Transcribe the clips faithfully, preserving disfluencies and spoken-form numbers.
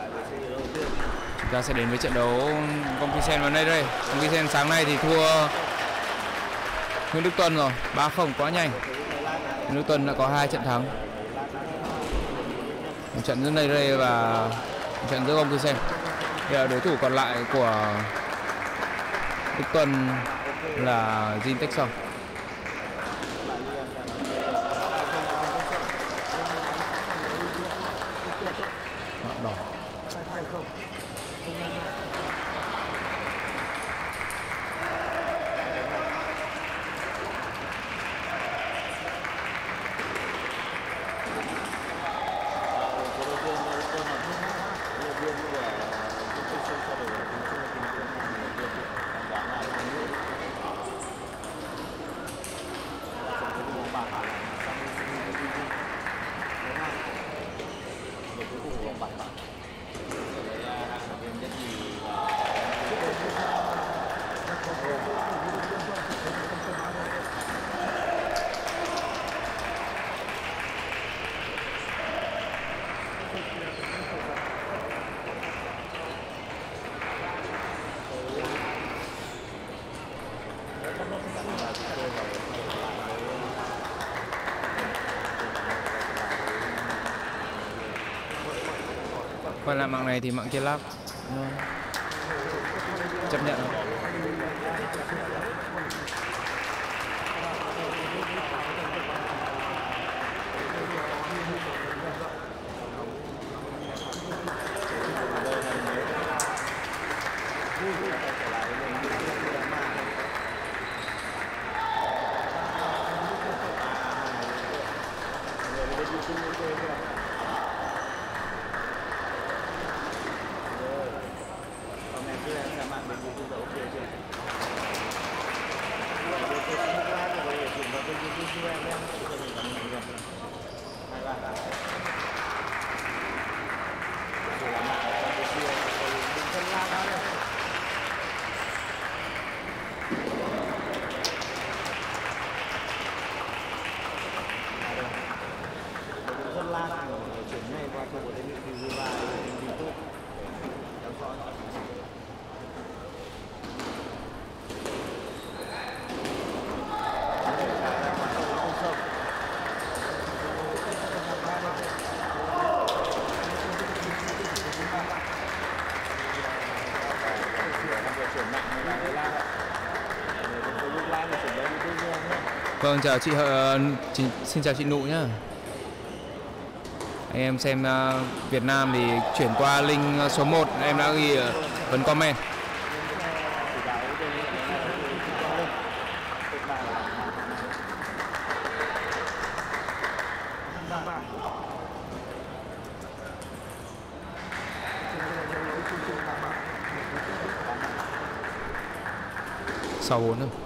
Chúng ta sẽ đến với trận đấu công ty Shen và Nayre. Công ty Shen sáng nay thì thua Nguyễn Đức Tuân rồi, ba không quá nhanh. Nguyễn Đức Tuân đã có hai trận thắng. Một trận giữa Nayre và một trận giữa công ty Shen. Bây đối thủ còn lại của Đức Tuân là Jann Tech Song. Đỏ. Quay lại mạng này thì mạng kia lag, chấp nhận không? Vâng, chào chị, uh, chị xin chào chị Nụ nhá. Anh em xem uh, Việt Nam thì chuyển qua link số một em đã ghi ở phần comment. Sáu bốn thôi.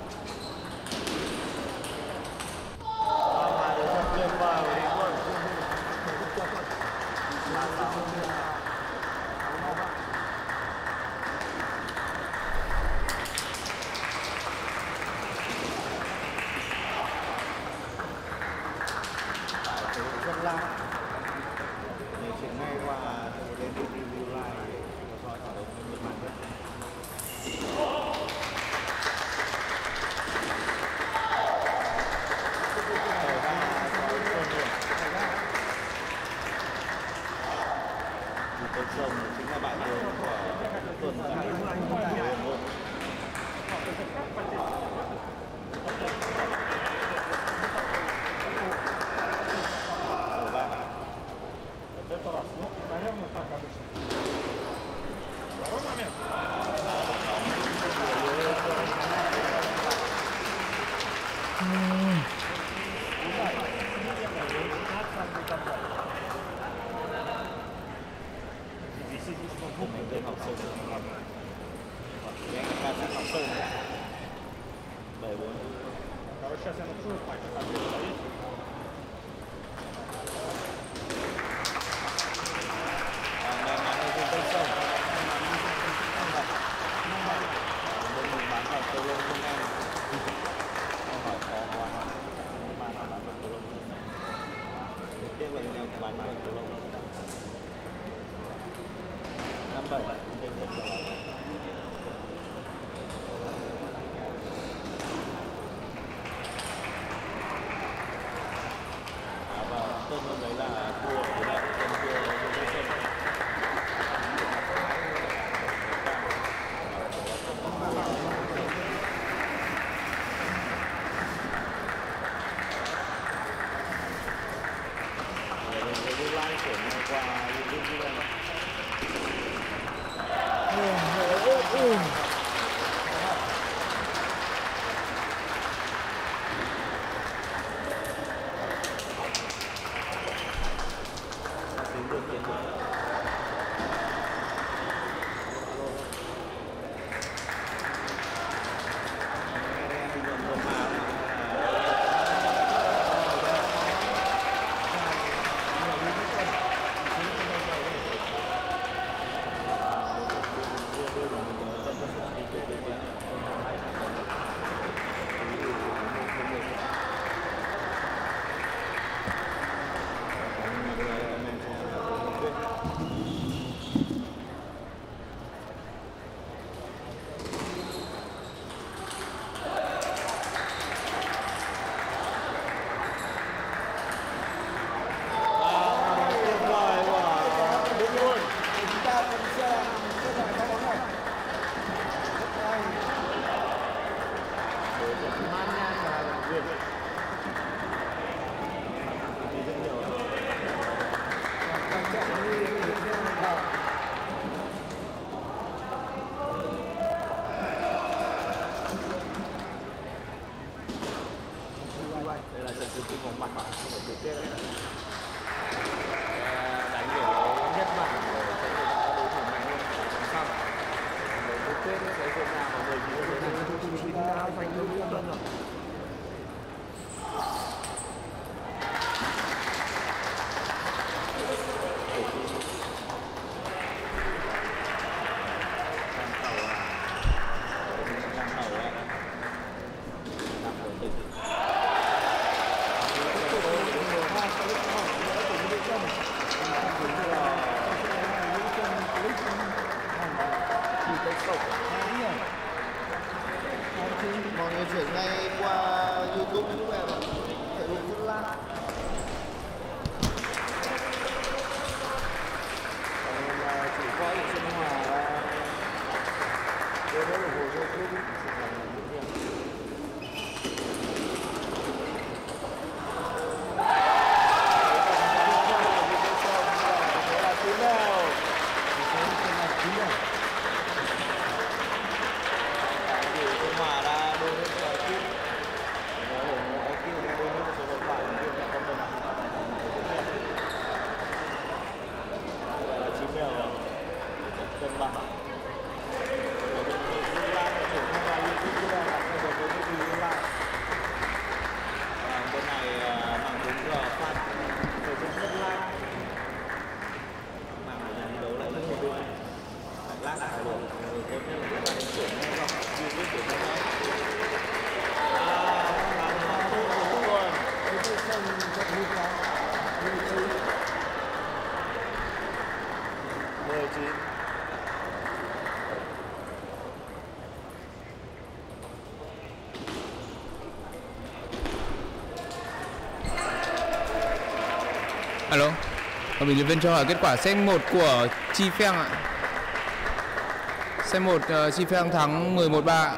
Mọi người chuyển ngay qua YouTube giúp em ạ. Thể dục rất lát. Chỉ qua những sinh hòa đối với ủng hộ YouTube. Alo, bình luận viên cho hỏi kết quả set một của Chi Pheng ạ. Set một uh, Chi Pheng thắng mười một ba.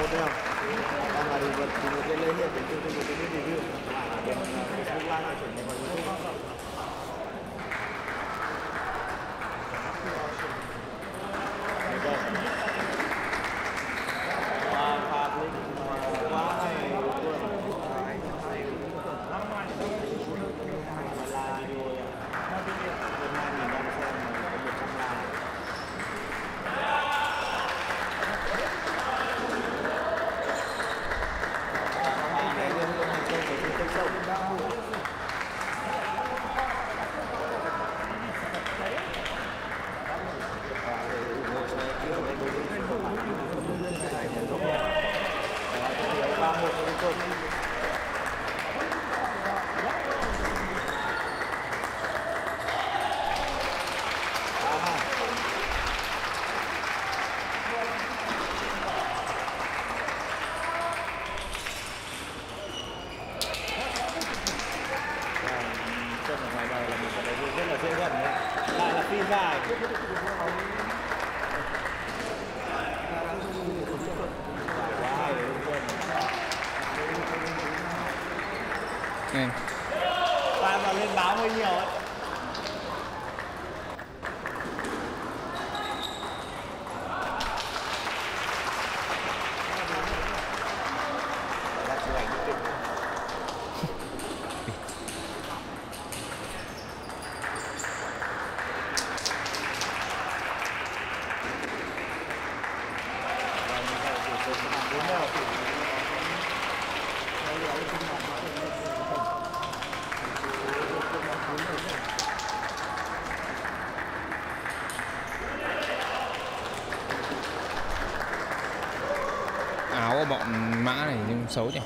thấy không? Đang là đồ vật thì một cái lấy hiện để chương trình một cái review. Bên Facebook Live là chuyển vào YouTube. Fan mà lên báo hơi nhiều ấy. Áo của bọn mã này nhưng xấu nhỉ.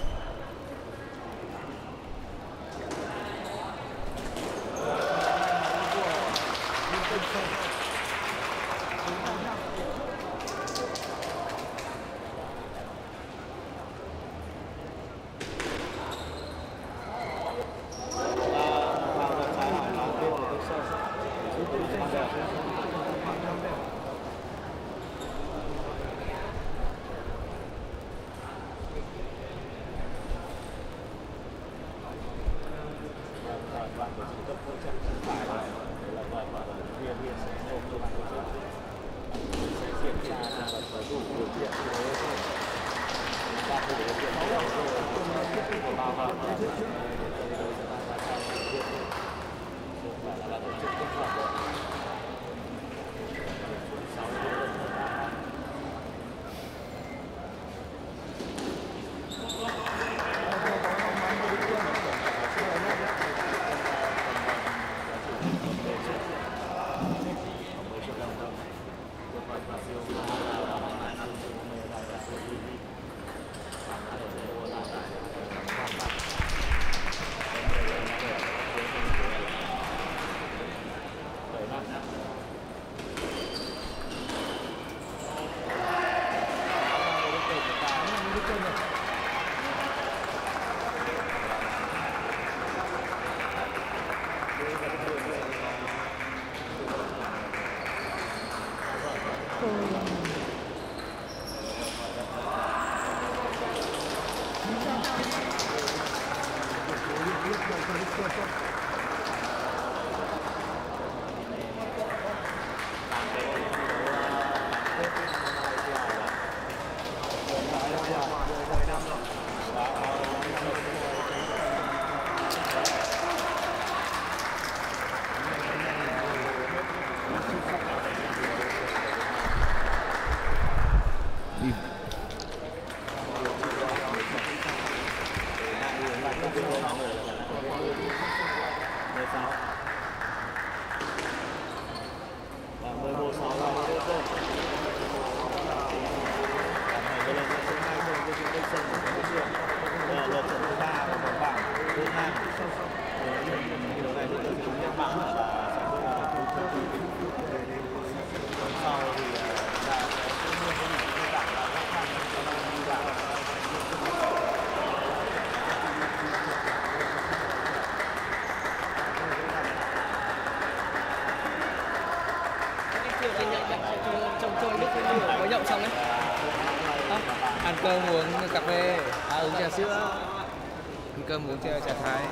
Trông trôi lúc có nhậu xong đấy. Ăn cơm uống cà phê, à, uống trà sữa. Ăn cơm uống trà, trà Thái.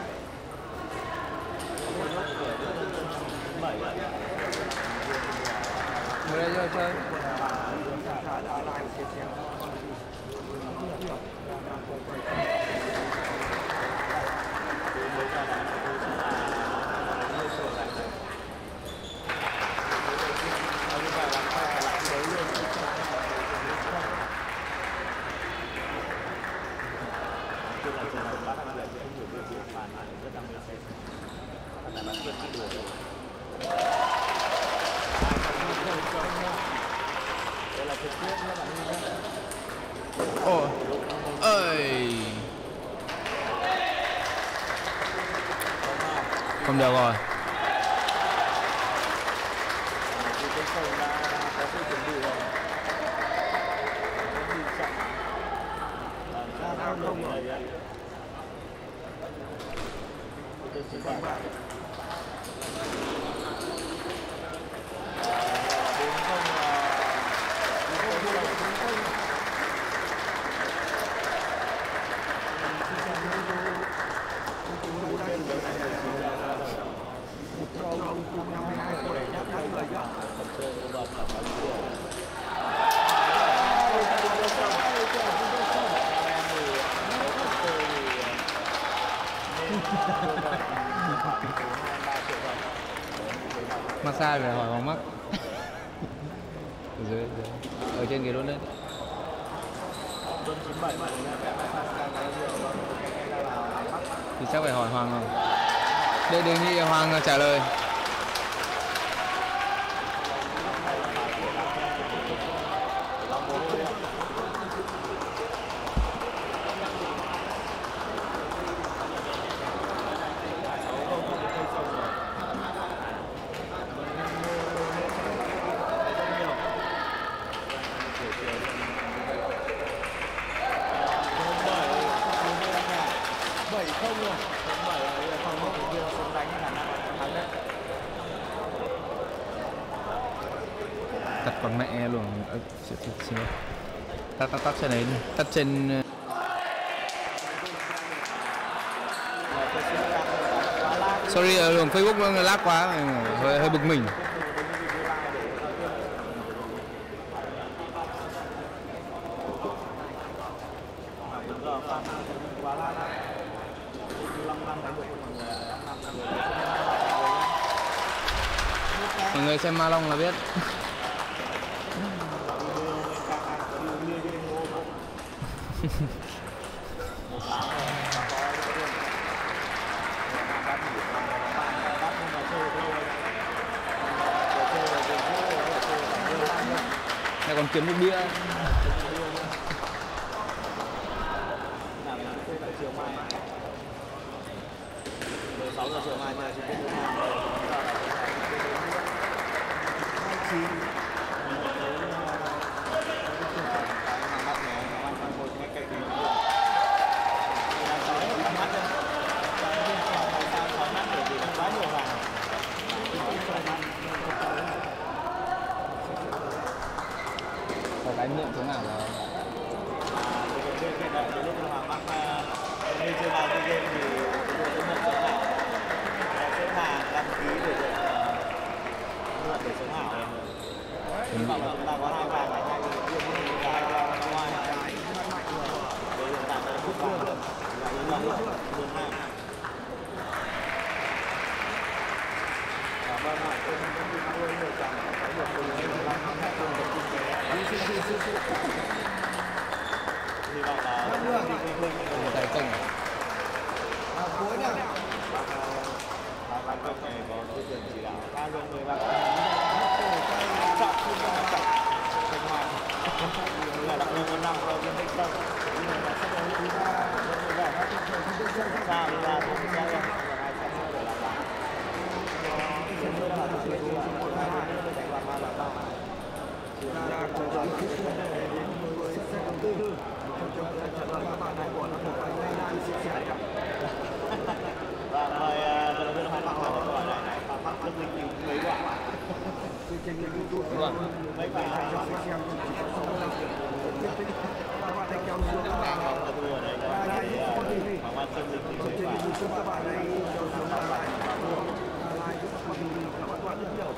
Ngồi đây cho chơi. Ồ, ơi, không được rồi. Massage về hỏi Hoàng mắc. Ở dưới, dưới, ở trên ghế luôn đấy. Thì chắc phải hỏi Hoàng rồi. Để đề nghị Hoàng trả lời. Tắt con mẹ luôn. Ờ, xin, xin, xin. Tắt tắt tắt trên đấy đi. Tắt trên. Sorry, ở đường Facebook nó lag quá, hơi hơi bực mình. Mọi người xem Ma Long là biết. Này còn kiếm được bia. sáu giờ chiều mai nhà chúng tôi có cái miệng chỗ nào rồi? khi chưa vào cái game thì chúng tôi có một số nào xếp hàng đăng ký để được mượn để sống ảo. Hy vọng là chúng ta có hai vàng này, hai người riêng với một cái ngoài cái để hiện tại là phút vàng được là luôn luôn hai. Cảm ơn mọi người đã theo dõi và ủng hộ cho kênh Vòng. Hy vọng là Tài công à, cuối nè ban ban công này có tư tưởng chỉ đạo ba luôn mười ba chọn không cho chọn thành hoàng là đặc biệt một năm rồi dân tích sâu là sẽ có thứ ba mười bảy các chương trình kinh doanh sao đi ra thì sẽ là hai trăm để làm lại chúng tôi là thực hiện một hai năm để thành hoàng ba là bao chúng ta đang chờ đợi đến mười tháng tư. Và mời vận động viên Hoàng Bác hỏi câu hỏi này, Bác Đức Minh mấy quả? Vâng. Mấy bạn các bạn thấy kéo xuống các bạn học ở đây là để mà ban chân linh thì phải các bạn đây kéo xuống là lại lại các bạn bạn rất nhiều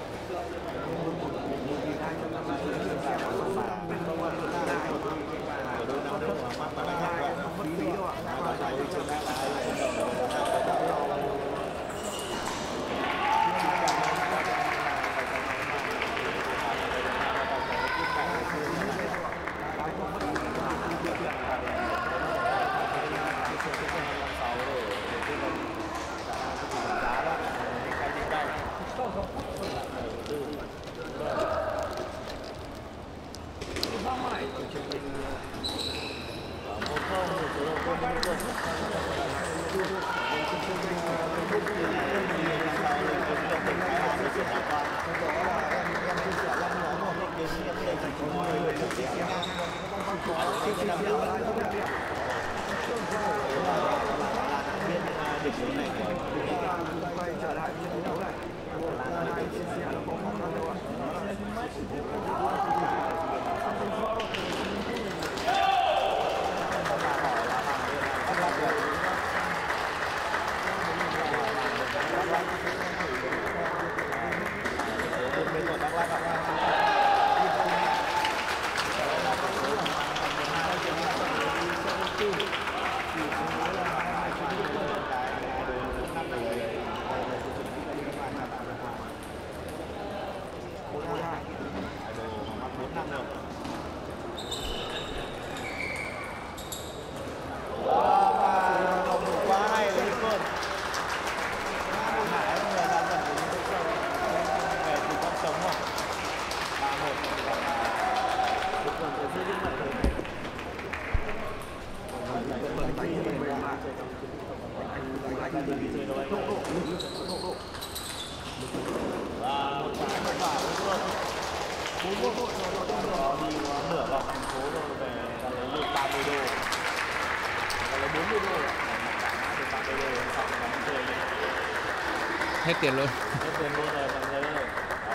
hết tiền luôn. Hết tiền luôn rồi, bằng giấy rồi.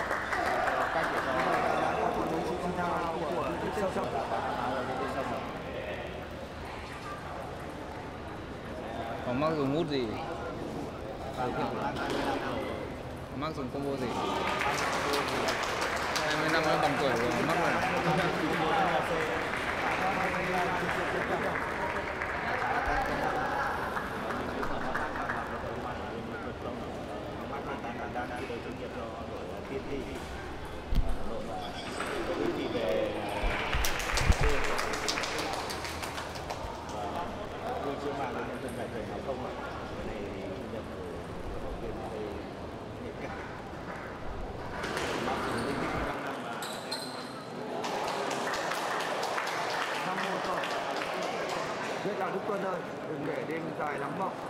Cách để cho Còn mắc dùng mút gì? Mắc dùng combo gì? hai mươi năm nó bằng tuổi rồi mắc rồi. đang đang tới chuyên nghiệp cho đội pê hát i ở Hà Nội và có ý về và tôi chưa mang đến những giải thưởng nào không ạ. Cái này thì thu nhập của học viên ở đây nhạy cảm. Mặc dù linh tích năm năm mà năm một rồi. Rất là Đức Tuân ơi, đừng để đêm dài lắm vọng.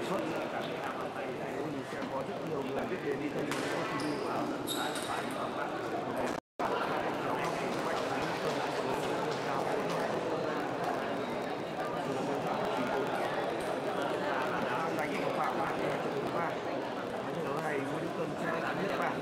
suất thì sẽ có rất nhiều người biết đến đi kênh của ti vi. Đánh của Phạm Bạn trận đấu ba. Trận đấu này Nguyễn Đức Tuân sẽ thắng nhất bảng.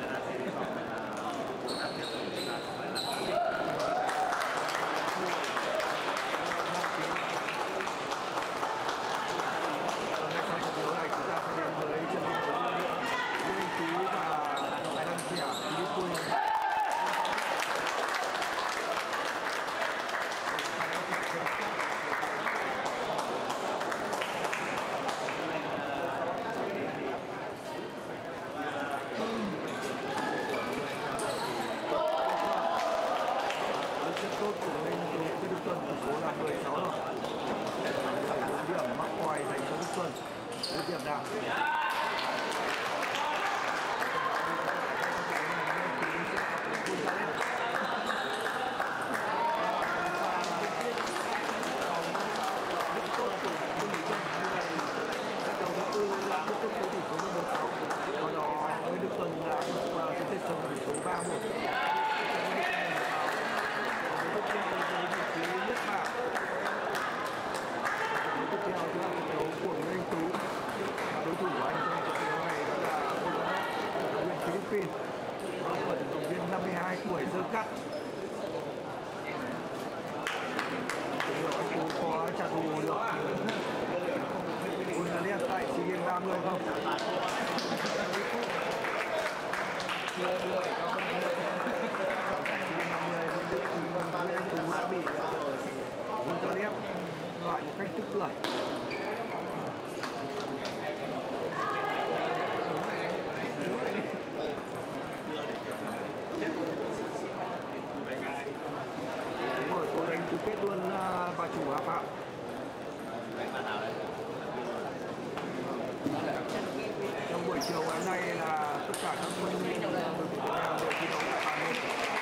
Chiều ngày hôm nay là tất cả các quân đội Việt Nam đều thi đấu tại bàn một.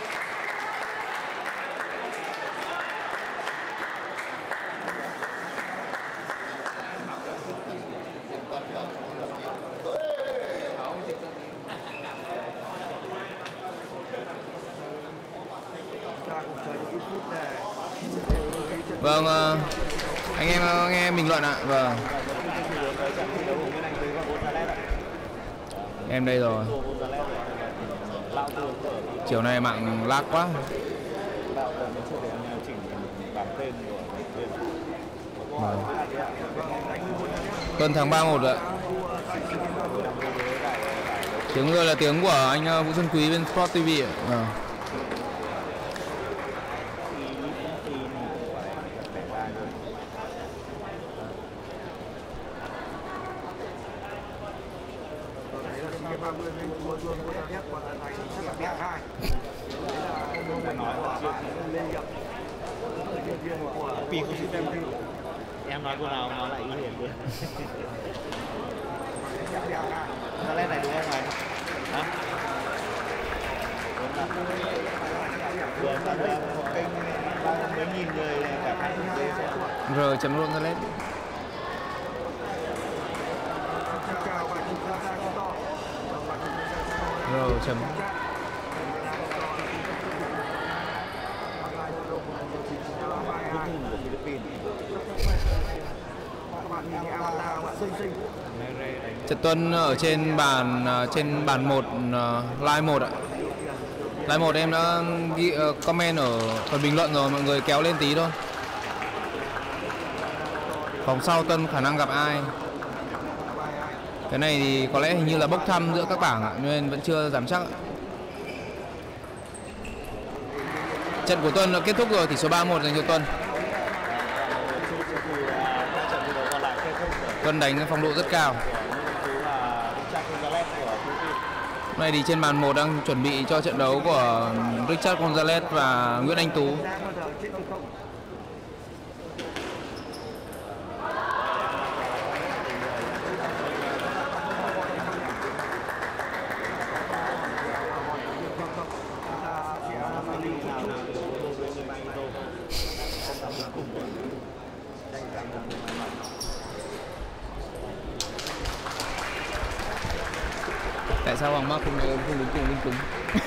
Ta cùng chờ những phút để vâng, anh em nghe bình luận ạ. Vâng, em đây rồi. Chiều nay mạng lag quá. Vâng. Tuần tháng ba một ạ. Tiếng người là tiếng của anh Vũ Xuân Quý bên Sport ti vi ạ. Vâng. Em nói câu nào nó lại ý hiển luôn. Nó lên này đúng không này? Hả? Vừa ra đây một kênh mấy nghìn người cả hai R chấm luôn ra lên. R chấm. Trật Tuân ở trên bàn trên bàn một live một ạ. Live một em đã ghi comment ở phần bình luận rồi, mọi người kéo lên tí thôi. Vòng sau Tuân khả năng gặp ai? Cái này thì có lẽ hình như là bốc thăm giữa các bảng ạ, nên vẫn chưa dám chắc ạ. Trận của Tuân đã kết thúc rồi, tỷ số ba một dành cho Tuân. Tuân đánh phong độ rất cao. Hôm nay thì trên bàn một đang chuẩn bị cho trận đấu của Richard Gonzalez và Nguyễn Anh Tú. Tại sao Hoàng Mark không không đứng cùng Linh Cứng?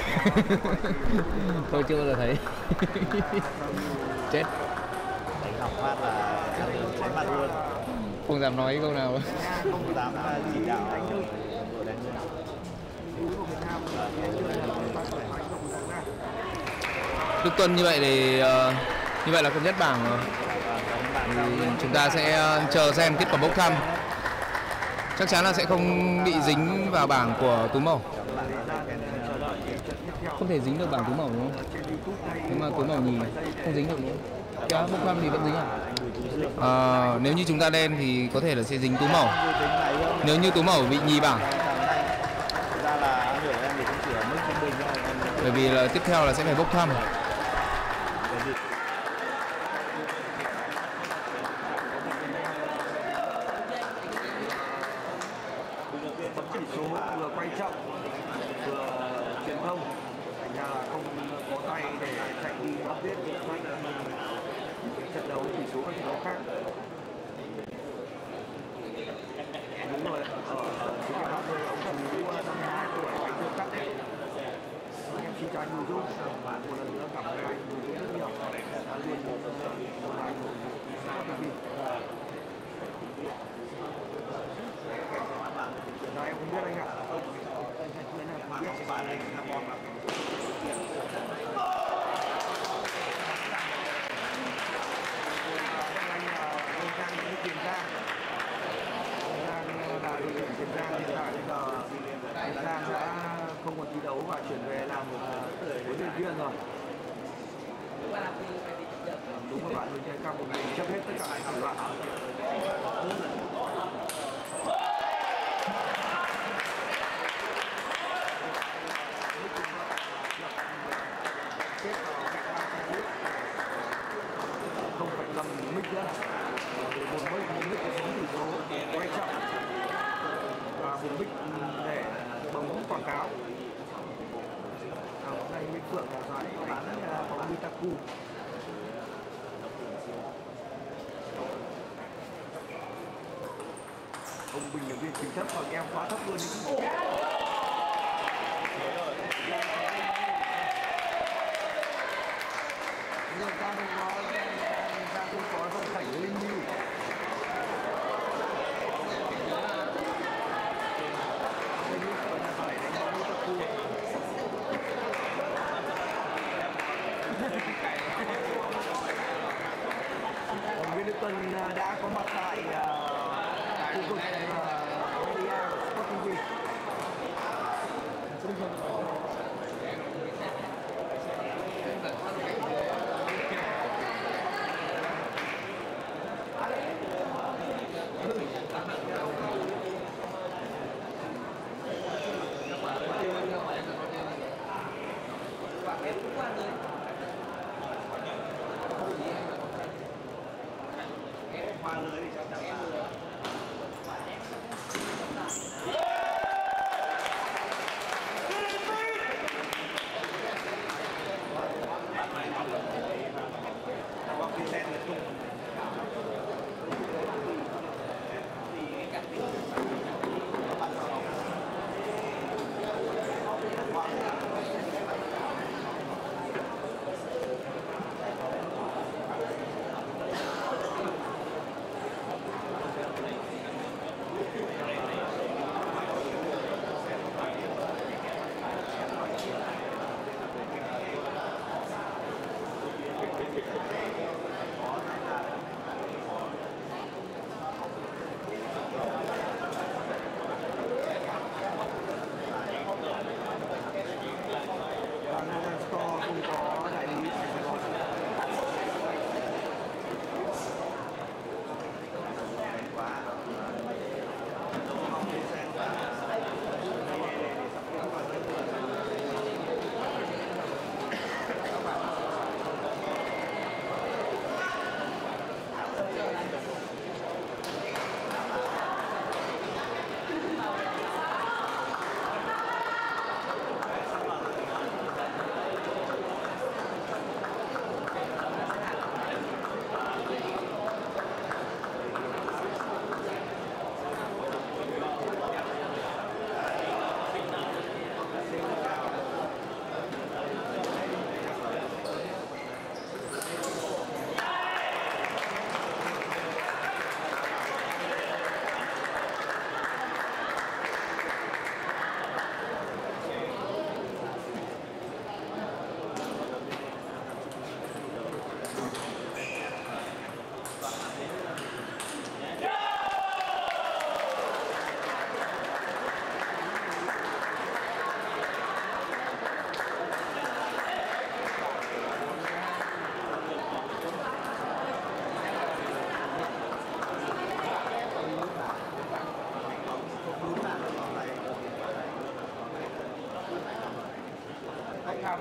Tôi chưa bao giờ thấy. Chết. Đánh học phát là cháy mặt luôn. Không dám nói câu nào. Không dám chỉ đạo đội đánh luôn. Đức Tuân như vậy thì uh, như vậy là không nhất bảng rồi. Thì chúng ta sẽ uh, chờ xem kết quả bốc thăm. Chắc chắn là sẽ không bị dính vào bảng của túi màu. Không thể dính được bảng túi màu đúng không? Nếu mà túi màu nhì không dính được nữa. Cái bốc thăm thì vẫn dính à? À, nếu như chúng ta đen thì có thể là sẽ dính túi màu. Nếu như túi màu bị nhì bảng. Bởi vì là tiếp theo là sẽ phải bốc thăm. Chỉ số vừa quay chậm vừa truyền thông, thành ra là không có tay để chạy đi update trận đấu chỉ số các trận đấu khác. Đúng rồi, ở cái trận đấu này ông chú năm mươi hai tuổi đánh được cắt đấy. Em xin chào anh Bùi Dung, một lần nữa cảm ơn anh Bùi Dung rất nhiều đã luôn một bài của Rồi em không biết anh ạ. Không biết bạn anh là bom ạ. Anh Ông Giang đi Tiền Giang. Ông Giang là đội tuyển Tiền Giang hiện tại bây giờ Tiền Giang đã không còn thi đấu và chuyển về làm một huấn luyện viên rồi. Đúng các bạn, mình chơi cao một mình chấp hết tất cả các bạn. Không phải cầm mic nữa, một mic một mic để chỉ số quay chậm và một mic để bấm quảng cáo. Ở đây mic Phượng là giải bán bóng Mitaku. Ông bình luận viên chính thấp còn em quá thấp luôn đấy. Người ta không có, người ta không có dòng chảy linh lưu. Đây như còn là phải đánh bóng tập khu. Còn Nguyễn Đức Tuân đã có mặt tại khu vực media Sport ti vi.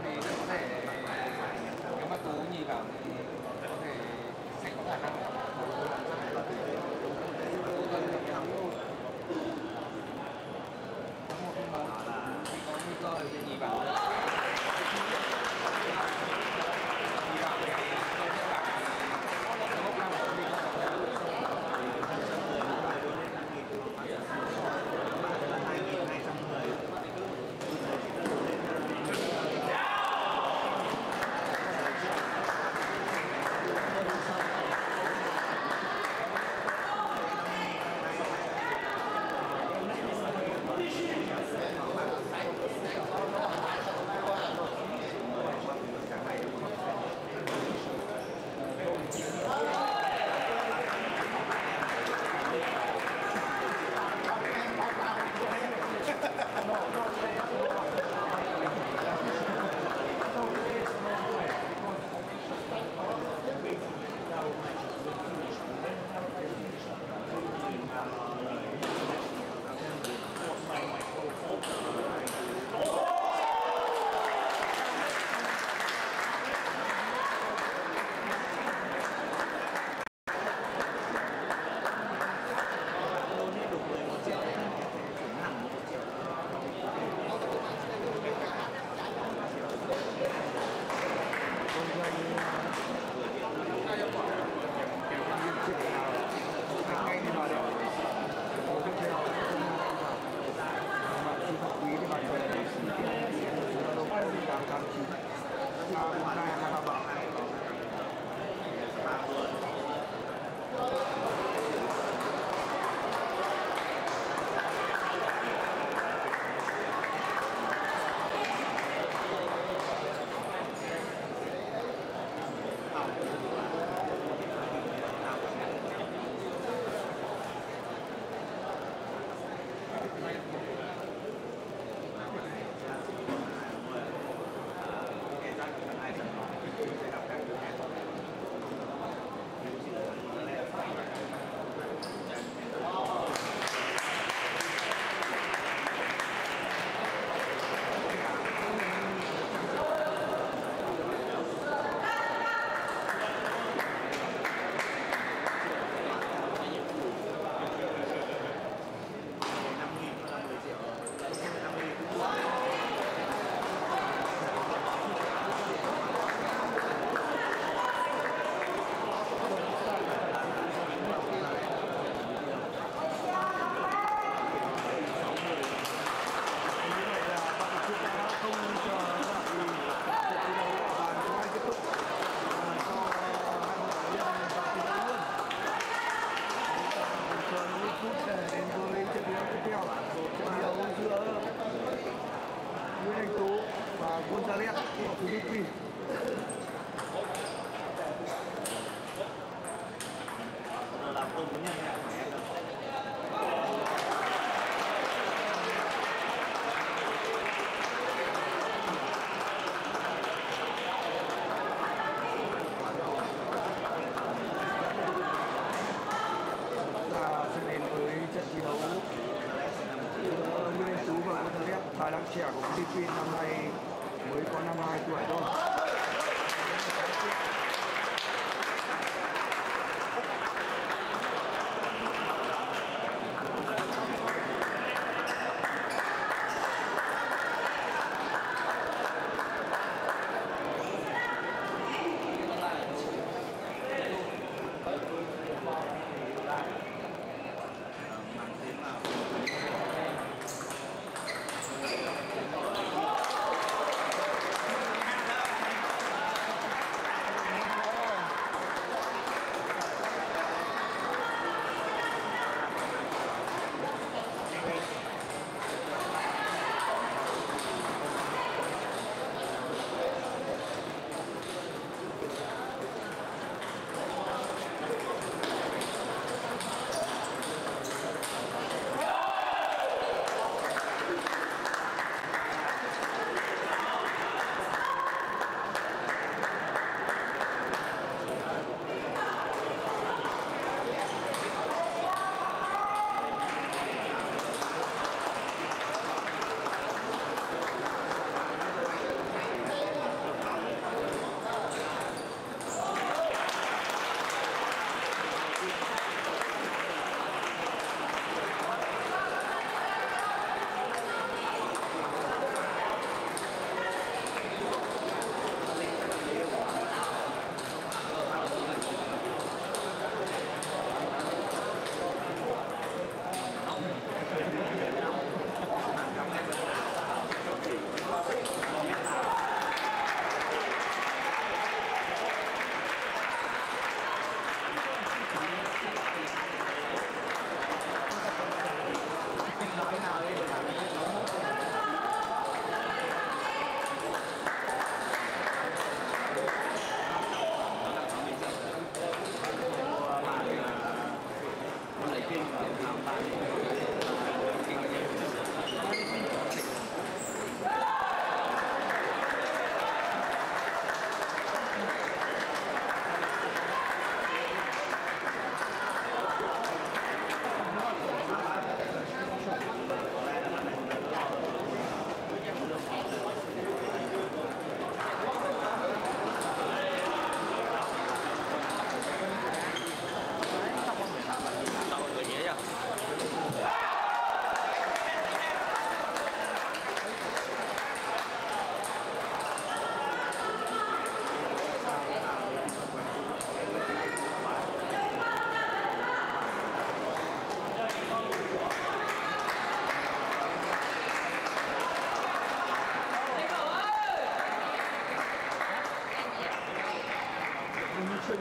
thì có thể nếu mà Tú nhìn vào thì có thể sẽ có khả năng thì có nguy cơ thì nhìn vào nhìn vào thì tôi sẽ bảo bốc năm của mình Tài năng trẻ của Philippines năm nay mới có năm mươi hai tuổi thôi.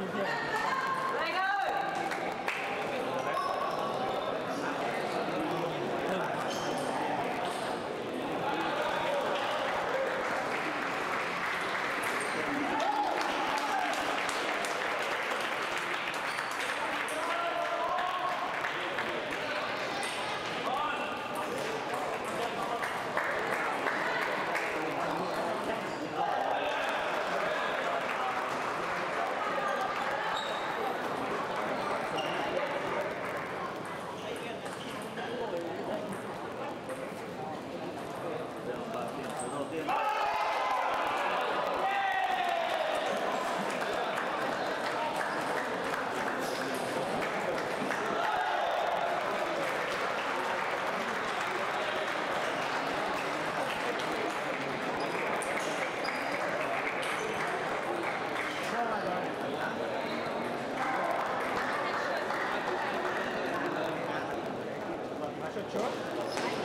Trước